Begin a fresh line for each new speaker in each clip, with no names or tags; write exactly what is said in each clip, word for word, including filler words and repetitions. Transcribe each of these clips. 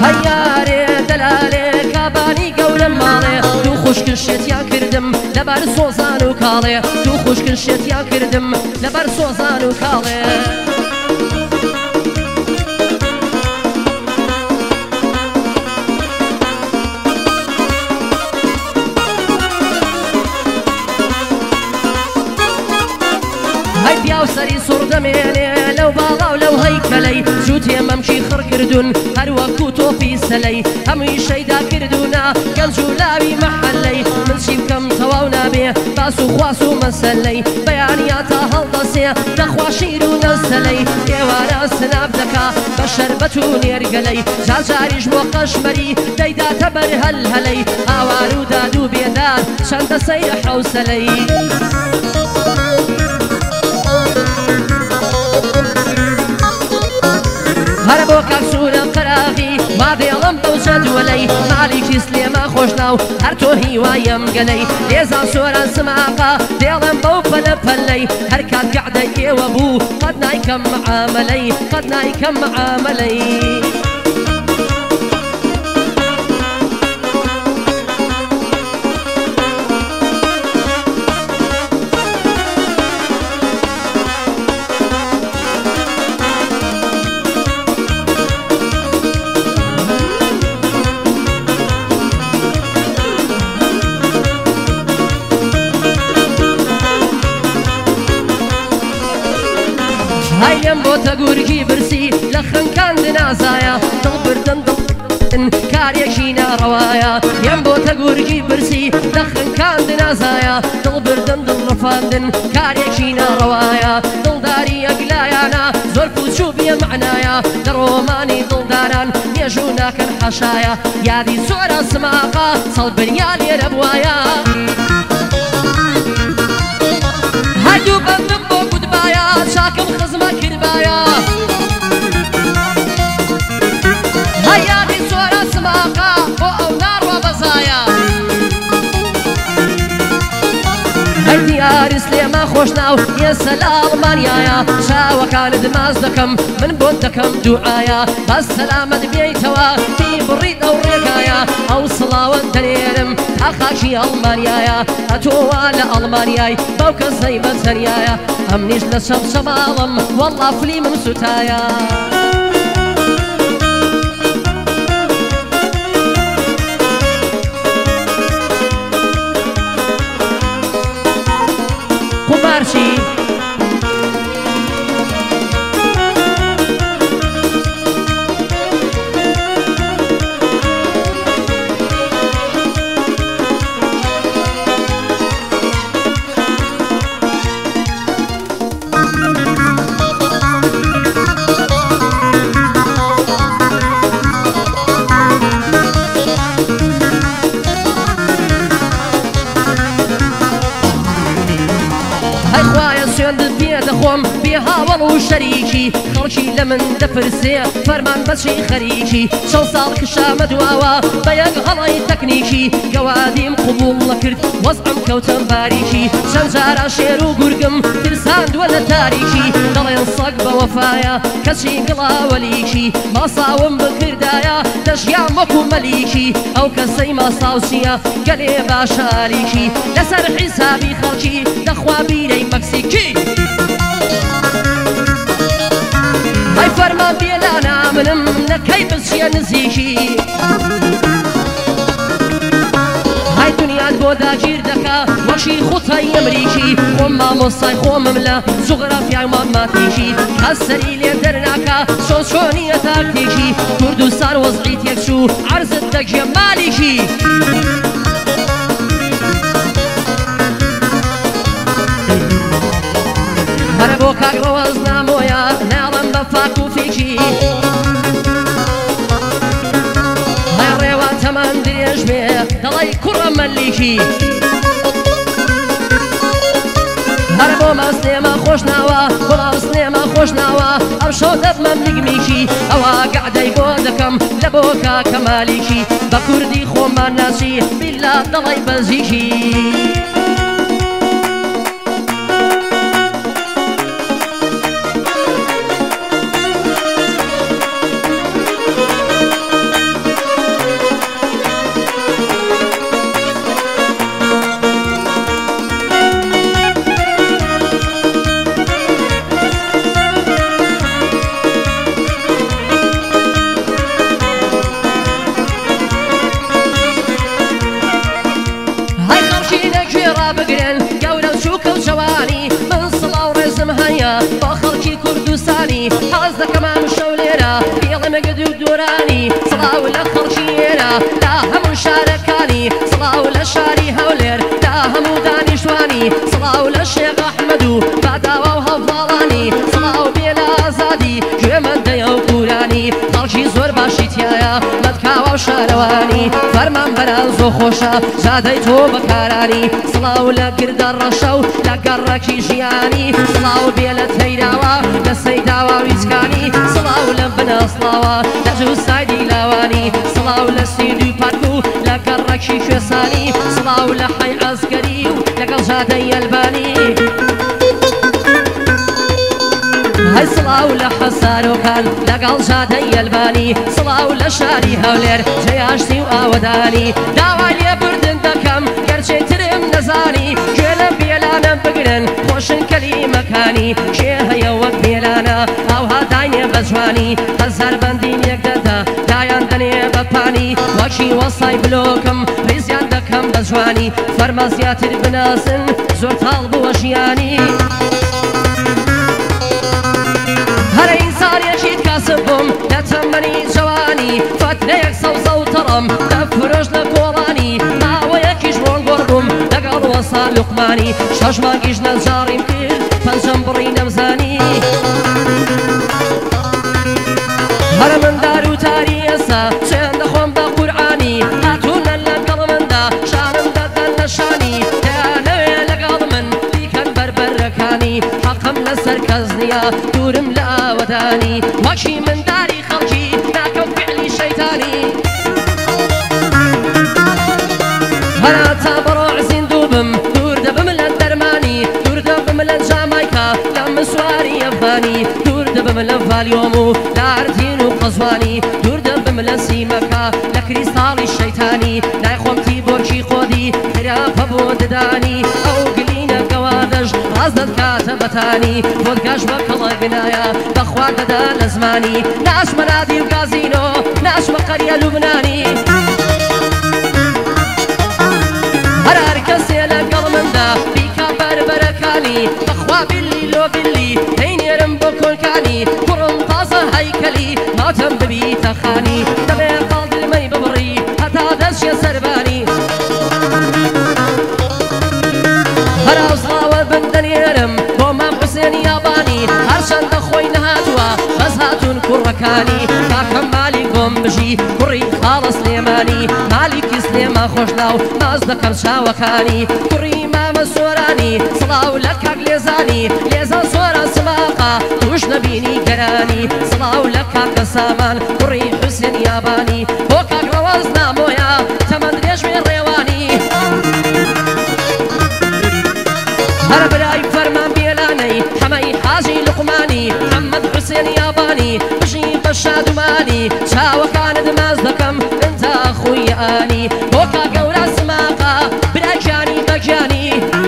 هياري دلالي كاباني قول مالي دو خوشك شتيان كردم لبر سوزان وكالي دو خوشك شتيان كردم لبر سوزان وكالي هاي بياو سري صور دميني لو باغا ولو هيكلي جوتي ممشي خر كردون هر وكو توفي سلي همي شيدا كردونا قل جولاوي محلي من شيبكم تواونا بيه باسو خواسو مسلي بيانياتا هالدسي دخوا شيرو نسلي ايوانا سناب دكا بشربتو نيرقلي جاجاريش موقشمري ديدا تبر هلهلي هاوارو دادو بيدار شند سير حوسلي هربو كاكسور القراغي ما ديالم بوجد ولي مالك سليما خوشناو هر تو هيوايم قلي ليزا سورا سماقا ديالم بو بلبلي هر كات قعدي وابو قد نايكم معاملي قد نايكم معاملي هايلم بوتا قوركي برسي لخن كان دنازايا دلبردن دلبردن كاريشينا روايا يم بوتا قوركي برسي لخن كان دنازايا دلبردن دلرفاندن كاريشينا روايا دلداري اقلايانا زوركو شوبيا معنايا دروماني دلداران يجونا كان حشايا يادي سورة سماقا صلب ريالي ربوايا هادو بندم بو قدبايا شاكم خزمة كربايا هيا دي سورة سماقا او نار وبزايا هيدي يا سليما خوشناو يا سلام مانيايا شاوة كان دماز دكم من بود دكم دعايا بس سلامة بيتوا في بريد او ريقايا او صلاوة دنيرم اخاشي المانيايا اتوالا المانياي بوكا زي بزنيايا امنيش لشب شمالم والله فلي من ستايا قمارشي دخوم بها والو شريكي خرشي لمن دفرسي فرمان بشي خريكي شو صار كشام دواوا بيق غلاي تكنيكي قواديم قبول لكرت وزعم كوتن باريكي شنجارا شيرو قرقم ترساند ولا تاريكي دلين صق بوفايا كشي قلا وليكي ما صاوم بكردايا دشيا مكو مليكي او كسي ما صاوشيا قلي باشاليكي لسر حسابي خرشي دخوا بيري مكسيكي هاي فرمان بيلانا منم نكاي بسيا نزيكي هاي دنيا بودا جير دكا وشي خوتاي امريكي خوما مصاي خوم مملا جغرافيا ماتماتيكي كسري لي درناكا شوشونية تاكتيكي كردستان وزعيت يكشو عرض الدقيا ماليكي هربو كاك روزنا مويا نعلم بفاكو فيكي هاي ريوان تمن ديش بيه دلاي كرم مليكي هربو ما سليما خوشناوا ولا سليما خوشناوا ارشو دب من نقميكي اوا قعدي بودكم لبوكا كماليكي بكردي خوما ناسي بالله دلاي بزيكي شوانی حەز دەکەمان شەولێرە پێڵێ مەگەد و دۆرانی سڵاو لە خەڵکیێرە لا هەموو شارەکانی سڵاو لە شاری هەولێر لا هەموو دانیشتوانی سڵاو لە شێخ ئەحمەد و باداوا و هەڤاڵانی سڵاو بێ لە ئازادی گوێمەندەیە و قورانی خەڵکی زۆر باشی تایە مەدکاوە و شارەوانی فەرمان بەران زۆ خۆشە جادەی تۆ بەکارانی سڵاو لە گردە ڕەشە و لە گەڕەکی ژیانی سڵاو بێ لە تەیراوە لە سەیداوە ویسکانی سڵاو لە بنەسڵاوە لە جوسایدی لاوانی سڵاو لە سیدی و پارک و لە گەڕەکی کوێسانی سڵاو لە حەی عەسکەری و لەگەڵ جادەی ئەلبانی هەی سڵاو لە حەسارۆکان لەگەڵ جادەی ئەلبانی سڵاو لە شاری هەولێر جێهاشتی و ئاوەدانی داوای لێبوردن دەکەم گەرچێ ترم نەزانی گوێ لە بێلانە بگرن خۆشن کەلیمەکانی کێ هەیە وەک بێلانە ئاوها داینێ بە جوانی هەزار بەندین یەک دەدا دایان دەنێ بە پانی وەکی وەسای بلۆکم ریزیان دەکەم بە جوانی فەرمە زیاتر بناسن زۆر تاڵ بووە ژیانی هەرە ئینسانێکی کاسب بووم لە تەمەنی جوانی فەترەیەک سەوزە و تەڕم لە فرۆش لە کۆڵانی ماوەیەکیش بۆن گۆڕ بووم لەگەڵ وەسا لوقمانی شەش مانگیش نەجاڕیم کرد پەنجەم بڕی نەمزانی هەرە مندار و تاری ئێستا چێن دەخۆم بە قورعانی هاتوونە لەگەڵ مندا شانم دەدەن نەشانی دەیانەوێ لەگەڵ من بیکەن بەربەرەکانی حەقم لەسەر کەس نییە دوورم لە ئاوەدانی وەکی منداری خەڵکی ناکەم فعلی شەیتانی هەرا تا بەڕۆ زیندوو بم دوور دەبم لە دەرمانی دوور دەبم لە جامایکا لە مسواری ئەفغانی دوور دەبم لە ڤالیۆم و لە ئاردین و قەزوانی دوور دەبم لە سیمەکە لە کریستاڵی شەیتانی نایخۆمتی بۆرکی خۆدی خراپە بۆ ددانی ئەو گلینە گەوادەش ڕاز دەدکاتە بەتانی بۆدگاش بە کەڵە گنایە بەخوا دەدا لە زمانی ناشمە نادی و گازینۆ ناشمە قەریە لوبنانی هەر هەر کەسێ لەگەڵ مندا بیکا بەربەرەکانی بەخوا بیلی لۆ بیلی دەینێرم بۆ کۆنکانی کوڕم تازە هەیکەلی ماتەم ببیتە خانی دەبێ قەڵ دلمەی ببڕی هەتا دەستشێ سەربانی هەرا وسڵاوە بندەنێرم بۆ مام حوسێن یابانی هەرچەندە خۆی نەهاتووە بەس هاتوون کوڕەکانی کاکەم مالی گۆم بژی کوڕی خاڵە سلێمانی مالیکی سلێما خۆشناو ناز دەکەم چاوەکانی کوڕی مامە سۆرانی سڵاو لە کاک لێزانی لێزە سۆرە سماقا توش نەبینی گەرانی سڵاو لە کاکە سامان کوڕی حوسێن یابانی بۆ کاک ڕەوەز نامۆیە تەمەند درێژمێ ڕێوانی هەرە برای فەرمان بێلانەی حەمەی حاجی لوقمانی محەممەد حوسێن یابانی بژی بە شادومانی چاوەکانت ماز دەکەم ئەنتا خوی ئانی بۆ کا گەورە سماقا برای گیانی بەگیانی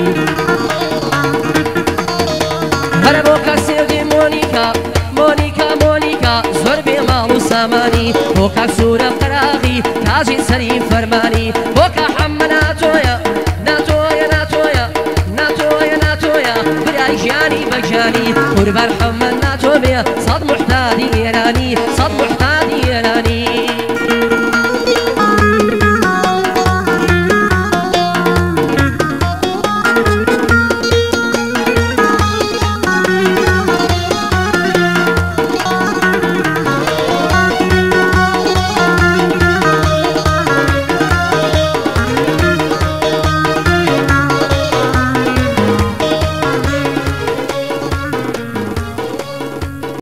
هەرە بۆ کا سێودی مۆنیکا مۆنیکا مۆنیکا زۆر بێ ماڵ و سامانی بۆ کاک سوورە قەراغی تاجی سەری فەرمانی بۆ کا حەممە ناتۆیە ناتۆیە ناتۆیە ناتۆیە ناتۆیە برای گیانی بەگیانی قوربان حەممە ناتۆ بێ سەد محتادی ئێرانی سەد